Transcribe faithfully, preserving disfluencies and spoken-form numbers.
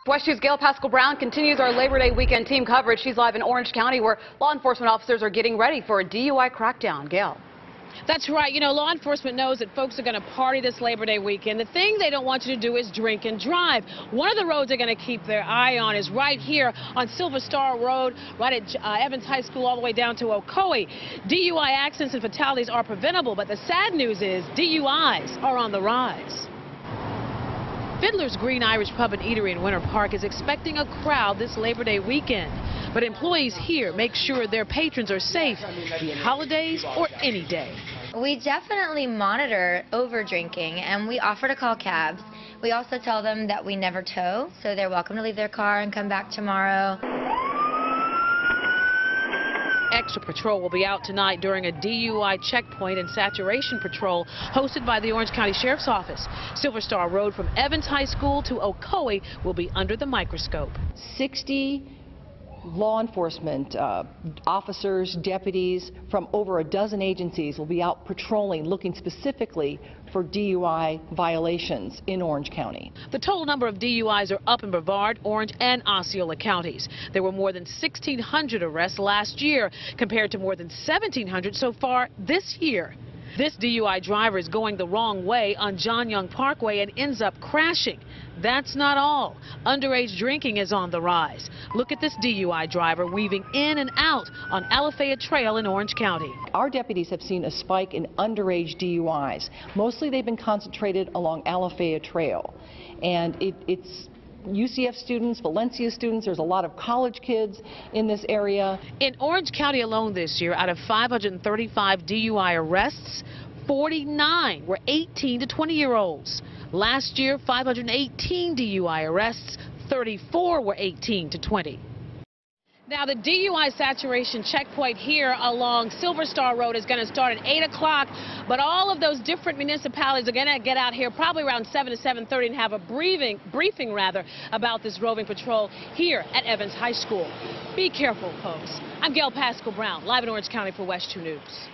WESH two's Gail Pascal Brown continues our Labor Day weekend team coverage. She's live in Orange County, where law enforcement officers are getting ready for a D U I crackdown. Gail. That's right. You know, law enforcement knows that folks are going to party this Labor Day weekend. The thing they don't want you to do is drink and drive. One of the roads they're going to keep their eye on is right here on Silver Star Road, right at uh, Evans High School, all the way down to Ocoee. D U I accidents and fatalities are preventable, but the sad news is D U Is are on the rise. Fiddler's Green Irish Pub and Eatery in Winter Park is expecting a crowd this Labor Day weekend. But employees here make sure their patrons are safe, be it holidays or any day. We definitely monitor over drinking, and we offer to call cabs. We also tell them that we never tow, so they're welcome to leave their car and come back tomorrow. Extra patrol will be out tonight during a D U I checkpoint and saturation patrol hosted by the Orange County Sheriff's Office. Silver Star Road from Evans High School to Ocoee will be under the microscope. sixty law enforcement uh, officers, deputies from over a dozen agencies will be out patrolling, looking specifically for D U I violations in Orange County. The total number of D U Is are up in Brevard, Orange, and Osceola counties. There were more than sixteen hundred arrests last year, compared to more than seventeen hundred so far this year. This D U I driver is going the wrong way on John Young Parkway and ends up crashing. That's not all. Underage drinking is on the rise. Look at this D U I driver weaving in and out on Alafaya Trail in Orange County. Our deputies have seen a spike in underage D U Is. Mostly they've been concentrated along Alafaya Trail. And it, it's U C F students, Valencia students, there's a lot of college kids in this area. In Orange County alone this year, out of five hundred thirty-five D U I arrests, forty-nine were eighteen to twenty year olds. Last year, five hundred eighteen D U I arrests, thirty-four were eighteen to twenty. Now, the D U I saturation checkpoint here along Silver Star Road is going to start at eight o'clock, but all of those different municipalities are going to get out here probably around seven to seven thirty and have a briefing, briefing rather, about this roving patrol here at Evans High School. Be careful, folks. I'm Gail Pascal Brown, live in Orange County for WESH two News.